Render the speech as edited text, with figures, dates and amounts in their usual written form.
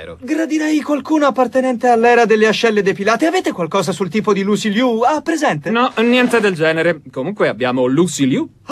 spero. Gradirei qualcuno appartenente all'era delle ascelle depilate. Avete qualcosa sul tipo di Lucy Liu? Ah, presente? No, niente del genere. Comunque abbiamo Lucy Liu.